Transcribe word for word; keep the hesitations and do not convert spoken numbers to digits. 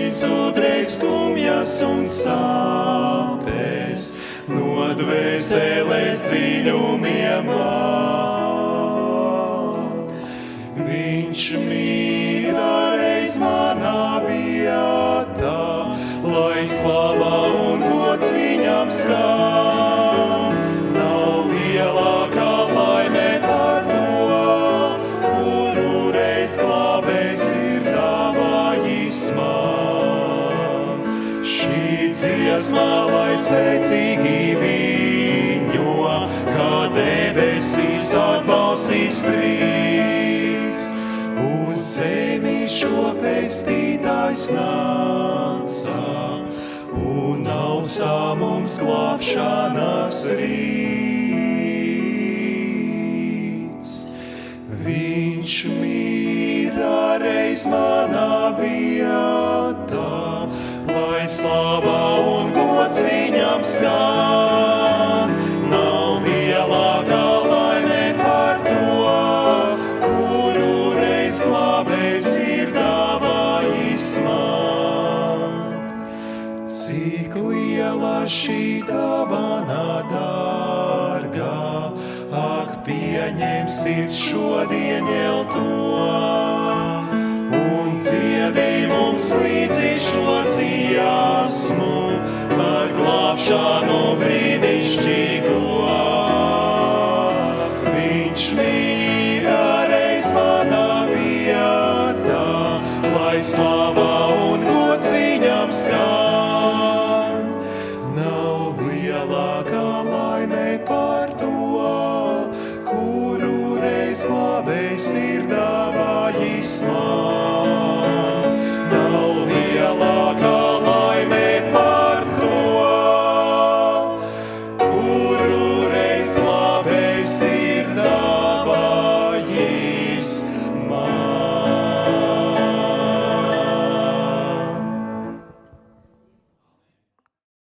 izudreiz skumjas un sāpes, no dvēseles dziļumiem man. Viņš mīra reiz manā vietā, lai slava un gods viņam skan. Nav lielākā laime par to, kuru reiz glābējs ir dāvājis man. Šī dziesma, lai spēcīgi viņo, kā debesīs atbalstīs strīds. Uz zemi šo pestītājs nāca, un ausā mums glābšanas rīts. Viņš mīra reiz manā vietā, lai slava un gods viņam skan. Nav lielākā laime par to, kuru reiz glābējs ir dāvājis man. Cik liela šī dāvana dārgā, ak, pieņem sirds šodien jau to, un dziedi mums līdzi šo dziesmu par glābšanu brīnišķīgo. Viņš mīra reiz manā vietā, lai slava un gods viņam skan. Nav lielākā laime par to, kuru reiz glābējs ir dāvājis man.